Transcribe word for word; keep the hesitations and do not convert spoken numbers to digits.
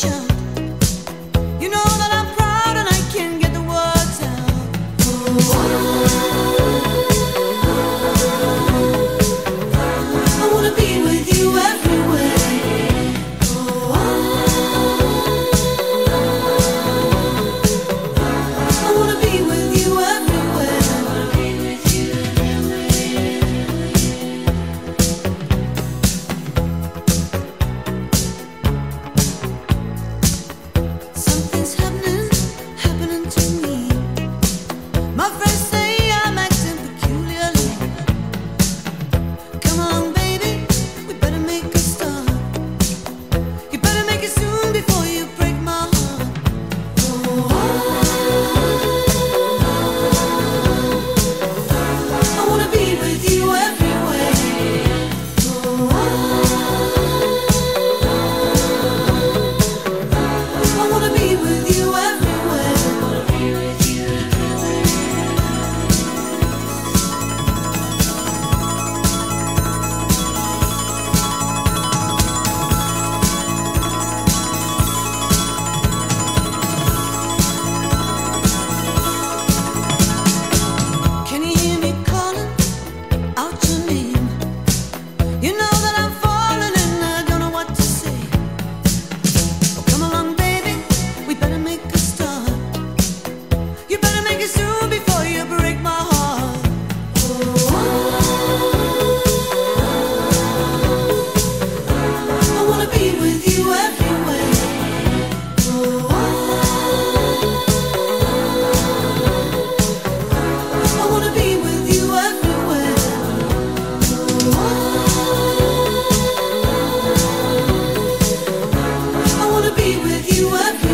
shout. You know that I'm proud and I can't get the words out. I wanna be with you everywhere. I wanna be with you everywhere. Something's happening, happening to me. My friends say I'm acting peculiarly. Come along, baby, we better make a start. You better make it soon before you break my heart. I wanna be with you everywhere. I wanna be with you everywhere. Can you hear me calling out your name? You know that I'm falling and I don't know what to say. Oh, come along, baby, we better make a start. You better make it soon before you break my heart. I wanna be with you everywhere. I wanna be with you everywhere. I wanna be with you everywhere.